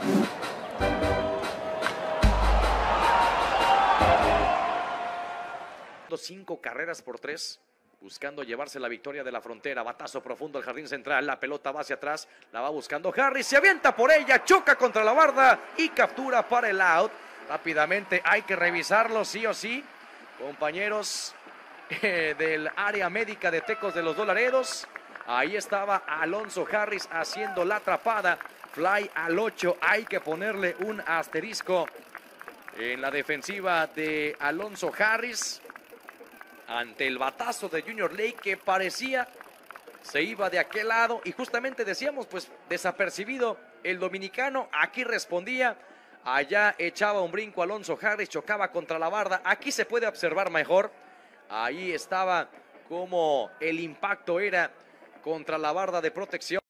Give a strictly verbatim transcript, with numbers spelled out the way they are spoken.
Cinco carreras por tres, buscando llevarse la victoria de la Frontera. Batazo profundo al jardín central, la pelota va hacia atrás, la va buscando Harris, se avienta por ella, choca contra la barda y captura para el out. Rápidamente hay que revisarlo sí o sí, compañeros eh, del área médica de Tecos de los Dolaredos. Ahí estaba Alonso Harris haciendo la atrapada, fly al ocho, hay que ponerle un asterisco en la defensiva de Alonso Harris ante el batazo de Junior Lake, que parecía se iba de aquel lado y justamente decíamos, pues desapercibido el dominicano. Aquí respondía, allá echaba un brinco Alonso Harris, chocaba contra la barda. Aquí se puede observar mejor, ahí estaba como el impacto era contra la barda de protección.